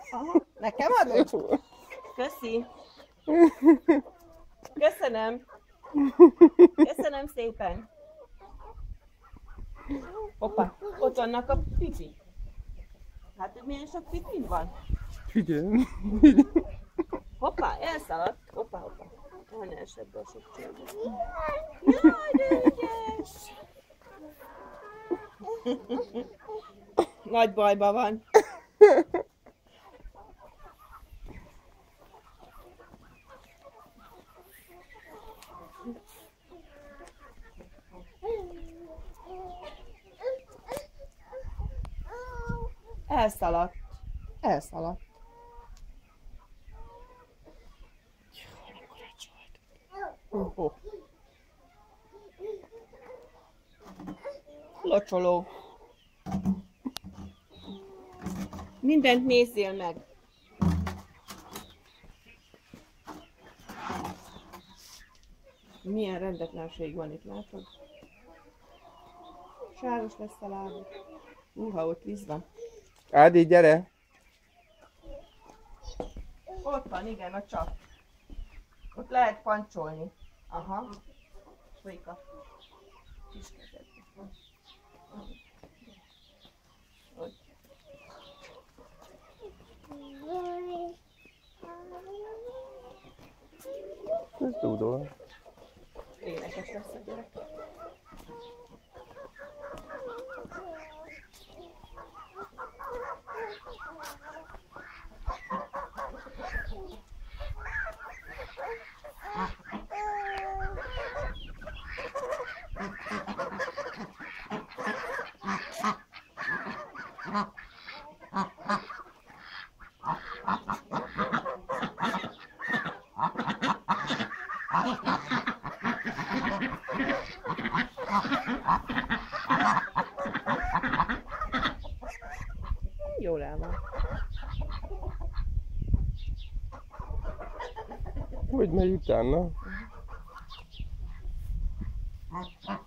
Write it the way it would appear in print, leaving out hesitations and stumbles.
Aha. Nekem adod? Köszi. Köszönöm. Köszönöm szépen. Hoppá, ott vannak a pipi. Hát, hogy milyen sok pipi van? Figyelj. Hoppá, elszaladt. Hoppá, hoppá. El ne esett be a sok csőbe. Jaj, de ügyes! Nagy bajban van. Elszaladt. Elszaladt. Oh. Locsoló. Mindent nézzél meg. Milyen rendetlenség van itt, látod? Sáros lesz a lába. Ha ott víz van. Ádi, gyere! Ott van, igen, a csap. Ott lehet pancsolni. Aha. Folyik a kis kezed. Ott. Ez dúdol. Énekes lesz a gyerek. Jól el van. Hogy megy utána?